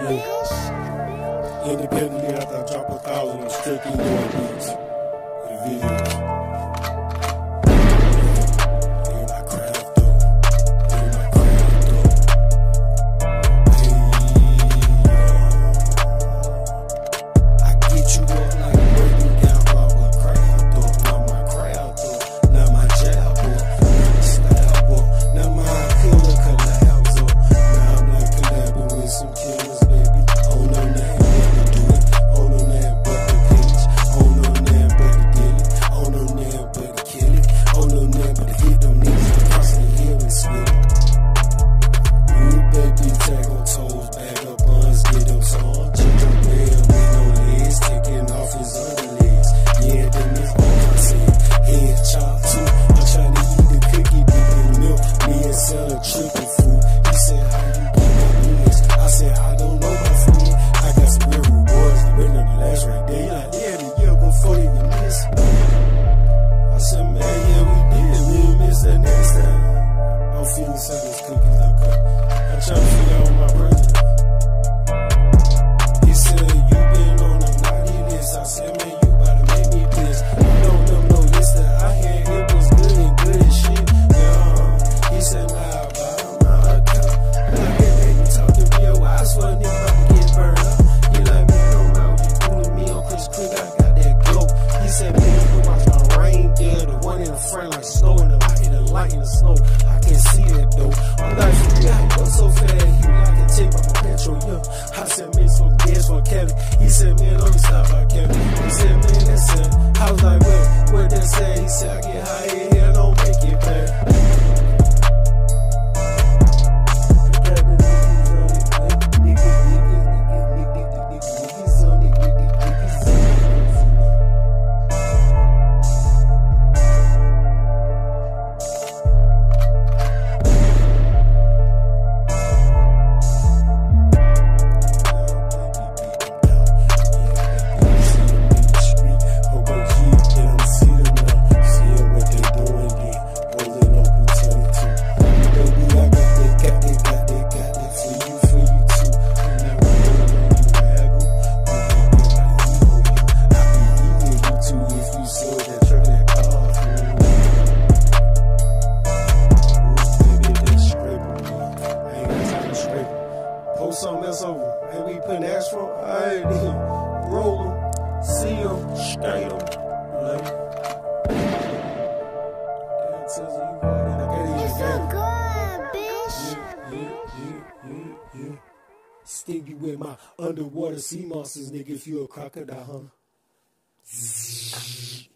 bitch. Independently, after I drop 1,000, I'm strictly doing beats. The videos. He said, man, don't stop, I can't. He said, man, that's it. I was like, what that say? He said, I get high in here, don't make it back. Something else over. And we putting asphalt. Alright, then. Roll them, seal them, skate them. It's so good, bitch. Yeah. Sting you with my underwater sea monsters, nigga, if you a crocodile, huh?